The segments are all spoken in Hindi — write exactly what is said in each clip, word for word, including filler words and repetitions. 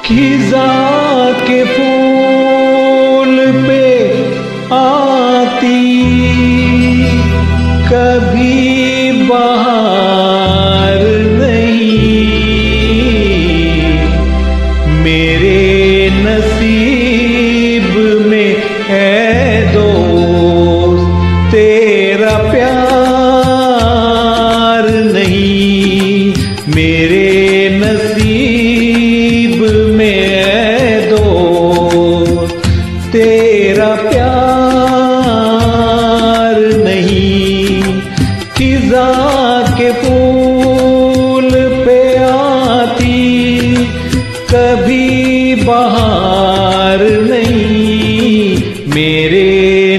खिज़ां के फूल पे आती कभी बहार नहीं, मेरे नसीब में है दोस्त तेरा प्यार नहीं, मेरे नसीब में है दोस्त तेरा प्यार नहीं। खिज़ां के फूल पे आती कभी बहार नहीं, मेरे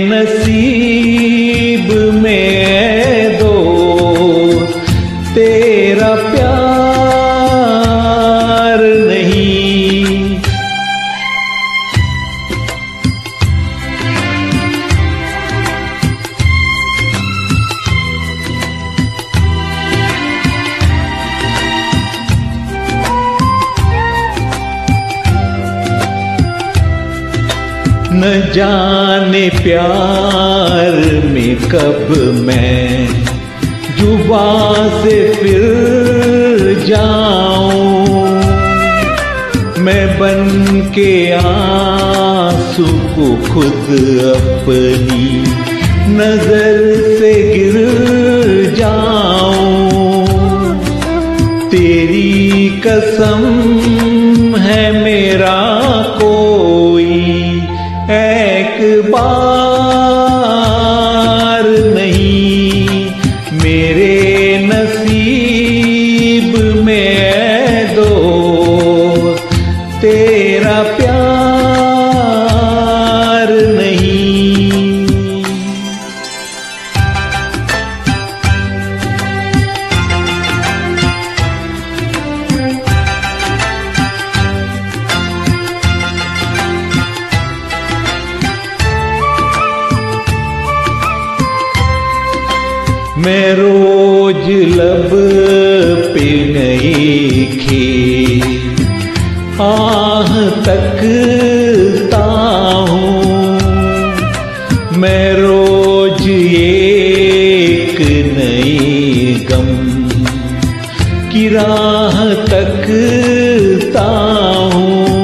नसीब में है दोस्त तेरा प्यार नहीं। न जाने प्यार में कब मैं जुबां से फिर जाऊं, मैं बन के आंसू को खुद अपनी नजर से गिर जाऊं। तेरी कसम है मेरा कोई एक बार नहीं, मेरे नसीब में है दोस्त तेरा प्यार नहीं। मैं रोज लब पे नई खीर आह तकता हूँ, मैं रोज एक नई गम की राह तकता हूँ,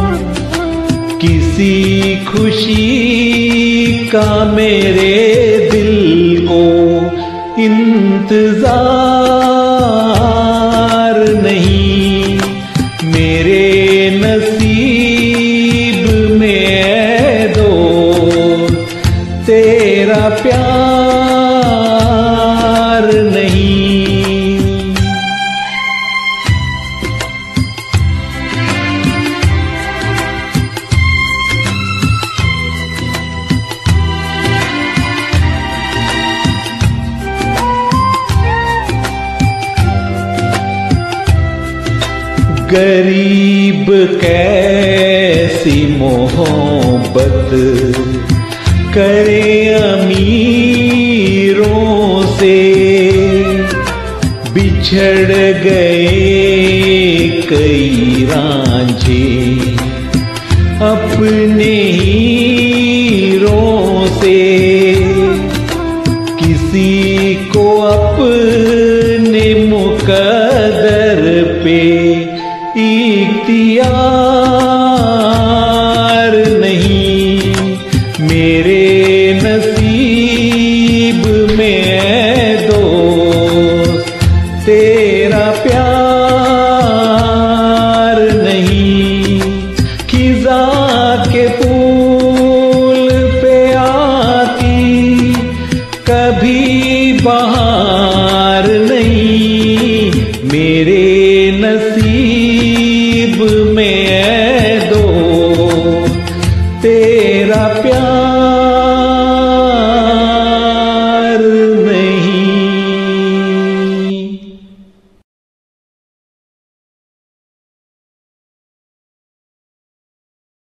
किसी खुशी का मेरे दिल को इंतजार नहीं, मेरे नसीब में है दोस्त तेरा प्यार नहीं। गरीब कैसी मोहब्बत करे अमीरों से, बिछड़ गए कई रांझे अपने हीरों से, किसी को अपने मुकद्दर पे इख्तियार नहीं, मेरे नसीब में है दोस्त तेरा प्यार नहीं। खिज़ां के फूल पे आती कभी बहार नहीं, मेरे नसीब में है दोस्त तेरा प्यार